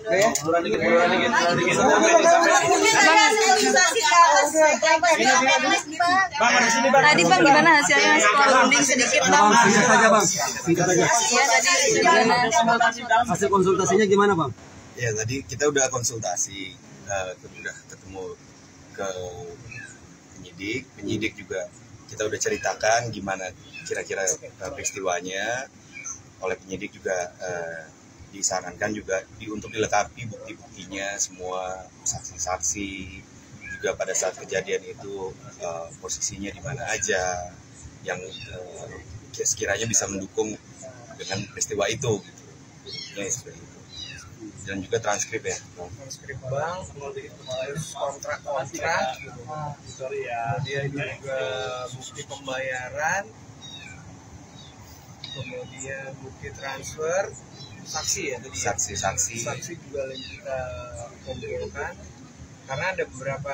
Tadi Bang gimana hasilnya sekolah runding sedikit Bang? Singkat saja Bang, singkat saja. Hasil konsultasinya gimana Bang? Ya tadi kita udah konsultasi, udah ketemu ke penyidik juga kita udah ceritakan gimana kira-kira peristiwanya. Oleh penyidik juga disarankan juga untuk dilengkapi bukti-buktinya, semua saksi-saksi juga pada saat kejadian itu posisinya di mana aja yang sekiranya bisa mendukung dengan peristiwa itu gitu. Ya, seperti itu. Dan juga transkrip ya. Transkrip bank, terus kontrak, dia juga bukti pembayaran, kemudian bukti transfer, saksi ya tadi. Saksi juga lagi kita kumpulkan karena ada beberapa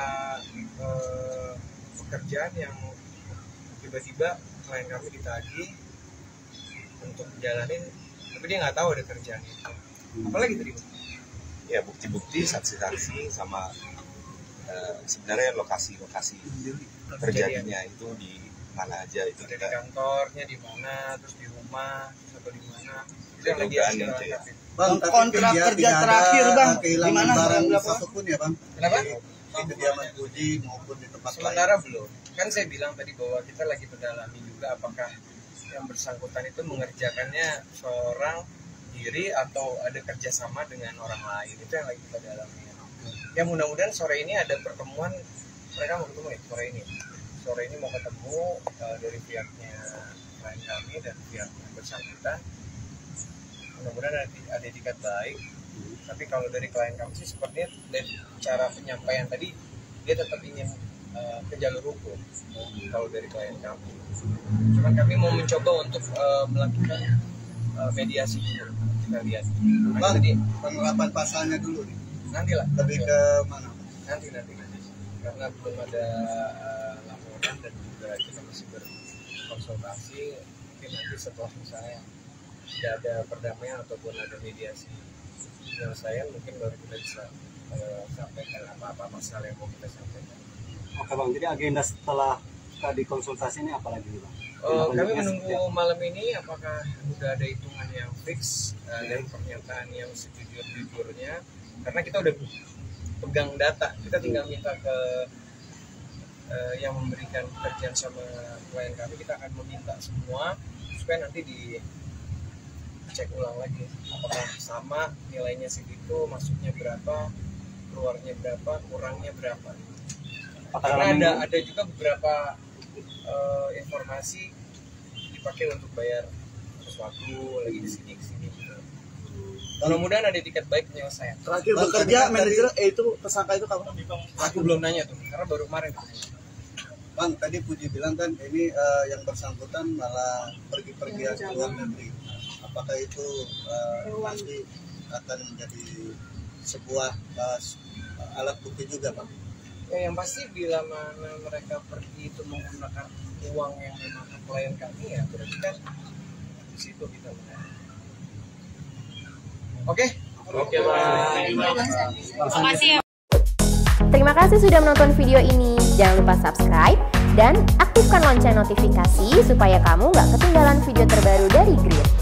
pekerjaan yang tiba-tiba klien kami ditagih untuk jalanin, tapi dia nggak tahu ada kerjaan itu. Apalagi tadi? Ya bukti-bukti, saksi-saksi, sama sebenarnya lokasi-lokasi terjadinya itu di mana aja itu. Ada di kantornya di mana, terus di rumah, atau di mana. Itu yang lagi itu ya. Bang, kontrak kerja terakhir Bang, di mana barang satupun ya Bang? Kenapa? Di kediaman Puji maupun di tempat sementara belum. Kan saya bilang tadi bahwa kita lagi mendalami juga apakah yang bersangkutan itu mengerjakannya seorang diri atau ada kerjasama dengan orang lain. Itu yang lagi kita dalami. Ya mudah-mudahan sore ini ada pertemuan, mereka mau ketemu ya sore ini mau ketemu dari pihaknya klien kami dan pihak yang bersangkutan. Mudah-mudahan ada etikat baik. Tapi kalau dari klien kami sih sepertinya dari cara penyampaian tadi dia tetap ingin ke jalur hukum. Kalau dari klien kami, cuman kami mau mencoba untuk melakukan mediasi dulu. Kita lihat. Bang, penerapan pasalnya dulu nih. Nanti lah. Lebih ke mana? Nanti. Karena belum ada laporan dan juga kita masih berkonsultasi. Mungkin nanti setelah misalnya tidak ada perdamaian ataupun ada mediasi penyelesaian, mungkin baru kita bisa sampaikan apa masalah yang mau kita sampaikan. Oke Bang, jadi agenda setelah tadi konsultasi ini apa lagi Bang? Kami menunggu malam ini apakah sudah ada hitungan yang fix dan pernyataan yang sejujur-jujurnya, karena kita udah pegang data, kita tinggal minta ke yang memberikan pekerjaan sama klien kami, kita akan meminta semua supaya nanti dicek ulang lagi apakah sama nilainya segitu, masuknya berapa, keluarnya berapa, kurangnya berapa. Karena ada juga beberapa informasi dipakai untuk bayar sesuatu lagi di sini gitu. Mudah-mudahan ada tiket baik penyelesaian. Terakhir bekerja manajer itu tersangka itu kapan? Aku belum nanya tuh karena baru kemarin. Bang, tadi Puji bilang kan ini yang bersangkutan malah pergi-pergian ke luar negeri. Apakah itu nanti akan menjadi sebuah alat bukti juga Bang? Ya, yang pasti bila mana mereka pergi itu menggunakan uang yang memang klien kami, ya berarti kan di situ kita menang. Oke, Bang. Terima kasih ya. Terima kasih sudah menonton video ini. Jangan lupa subscribe dan aktifkan lonceng notifikasi supaya kamu nggak ketinggalan video terbaru dari Grid.